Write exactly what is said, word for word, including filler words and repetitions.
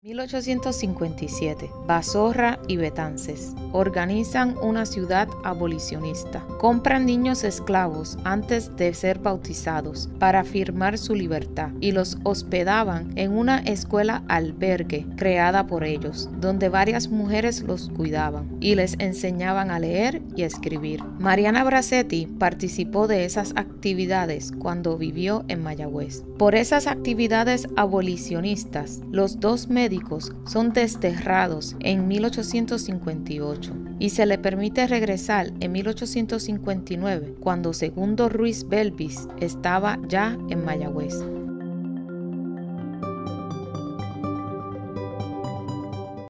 mil ochocientos cincuenta y siete, Basorra y Betances organizan una ciudad abolicionista. Compran niños esclavos antes de ser bautizados para firmar su libertad y los hospedaban en una escuela albergue creada por ellos, donde varias mujeres los cuidaban y les enseñaban a leer y escribir. Mariana Bracetti participó de esas actividades cuando vivió en Mayagüez. Por esas actividades abolicionistas, los dos médicos son desterrados en mil ochocientos cincuenta y ocho y se le permite regresar en mil ochocientos cincuenta y nueve cuando Segundo Ruiz Belvis estaba ya en Mayagüez.